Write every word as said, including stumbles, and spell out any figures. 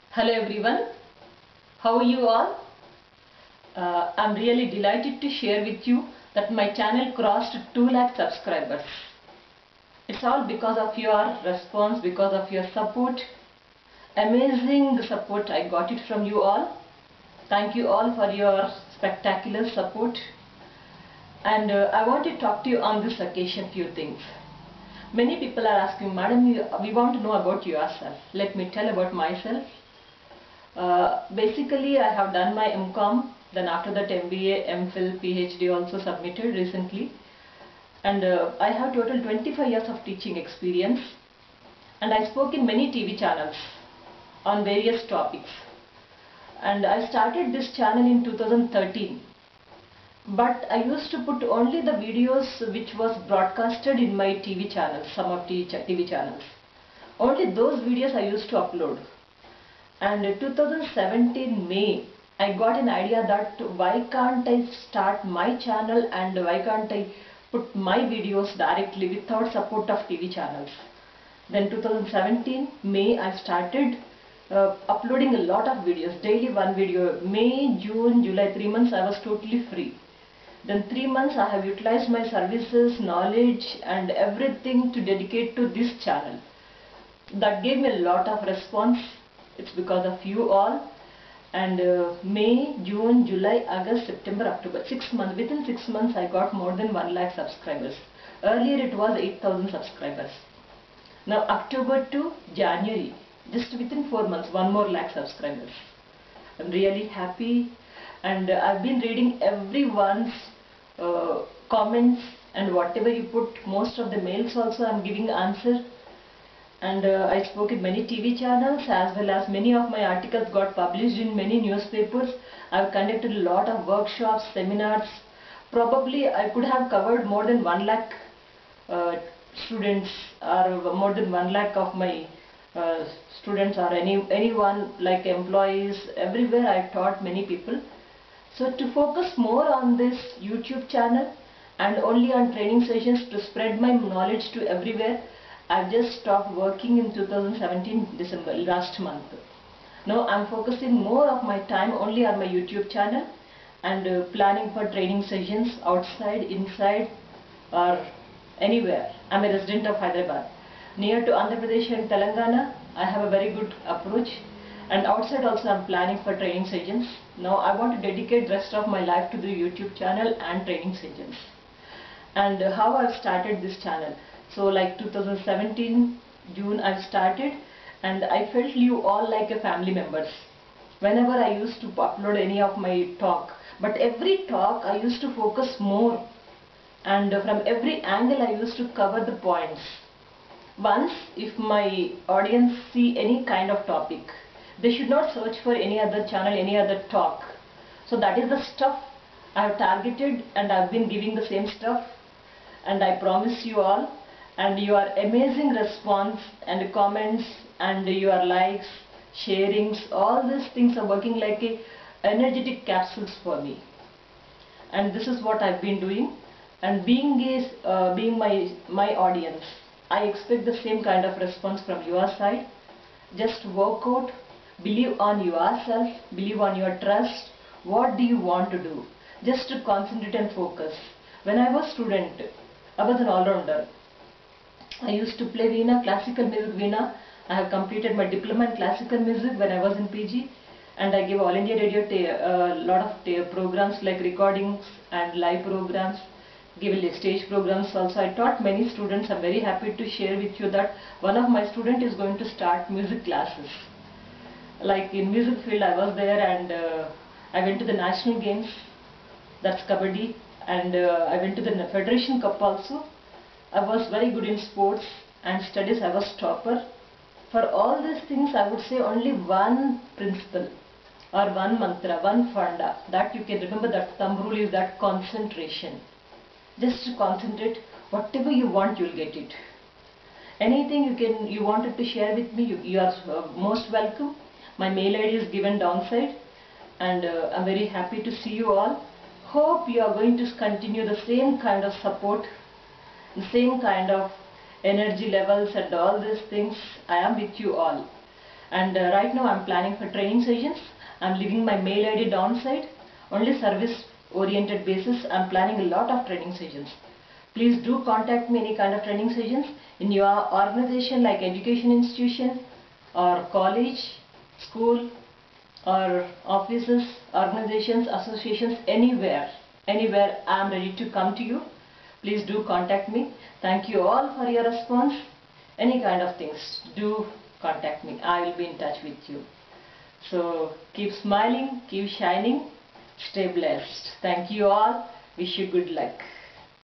Hello everyone, how are you all? Uh, I'm really delighted to share with you that my channel crossed two lakh subscribers. It's all because of your response, because of your support. Amazing support I got it from you all. Thank you all for your spectacular support. And uh, I want to talk to you on this occasion few things. Many people are asking, Madam, we want to know about yourself. Let me tell about myself. Uh, basically, I have done my M Com, then after that M B A, M Phil, P H D also submitted recently. And uh, I have total twenty-five years of teaching experience. And I spoke in many T V channels on various topics. And I started this channel in two thousand thirteen. But I used to put only the videos which was broadcasted in my T V channels, some of T V channels. Only those videos I used to upload. And in two thousand seventeen May, I got an idea that why can't I start my channel and why can't I put my videos directly without support of T V channels. Then two thousand seventeen May, I started uh, uploading a lot of videos, daily one video. May, June, July, three months I was totally free. Then three months I have utilized my services, knowledge and everything to dedicate to this channel. That gave me a lot of response. It's because of you all. And uh, May, June, July, August, September, October, six months. Within six months I got more than one lakh subscribers. Earlier it was eight thousand subscribers. Now October to January, just within four months, one more lakh subscribers. I'm really happy. And uh, I've been reading everyone's uh, comments and whatever you put. Most of the mails also I'm giving answer. And uh, I spoke in many T V channels, as well as many of my articles got published in many newspapers. I've conducted a lot of workshops, seminars. Probably I could have covered more than one lakh uh, students, or more than one lakh of my uh, students, or any anyone like employees. Everywhere I've taught many people. So to focus more on this YouTube channel and only on training sessions to spread my knowledge to everywhere, I've just stopped working in two thousand seventeen December, last month. Now I'm focusing more of my time only on my YouTube channel and uh, planning for training sessions outside, inside or anywhere. I'm a resident of Hyderabad. Near to Andhra Pradesh and Telangana, I have a very good approach. And outside also I'm planning for training sessions. Now I want to dedicate the rest of my life to the YouTube channel and training sessions. And uh, how I've started this channel. So like two thousand seventeen June I've started, and I felt you all like a family members. Whenever I used to upload any of my talk, but every talk I used to focus more, and from every angle I used to cover the points. Once if my audience see any kind of topic, they should not search for any other channel, any other talk. So that is the stuff I have targeted, and I have been giving the same stuff. And I promise you all, and your amazing response and comments and your likes, sharings, all these things are working like a energetic capsules for me. And this is what I've been doing. And being is uh, being my my audience, I expect the same kind of response from your side. Just work out, believe on yourself, believe on your trust. What do you want to do? Just to concentrate and focus. When I was student, I was an all-rounder. I used to play Veena, classical music Veena. I have completed my diploma in classical music when I was in P G, and I gave All India Radio a uh, lot of programs like recordings and live programs, given stage programs also. I taught many students. I'm very happy to share with you that one of my students is going to start music classes. Like in music field I was there, and uh, I went to the national games, that's Kabaddi, and uh, I went to the Federation Cup also. I was very good in sports and studies. I was topper. For all these things I would say only one principle or one mantra, one funda that you can remember, that thumb rule is that concentration. Just to concentrate, whatever you want you'll get it. Anything you can you wanted to share with me, you, you are uh, most welcome. My mail I D is given downside, and uh, I'm very happy to see you all. Hope you are going to continue the same kind of support, the same kind of energy levels and all these things. I am with you all. And uh, right now I'm planning for training sessions. I'm leaving my mail I D downside. Only service oriented basis. I'm planning a lot of training sessions. Please do contact me any kind of training sessions in your organization like education institution or college, school or offices, organizations, associations, anywhere. Anywhere I am ready to come to you. Please do contact me. Thank you all for your response. Any kind of things, do contact me. I will be in touch with you. So keep smiling, keep shining, stay blessed. Thank you all. Wish you good luck.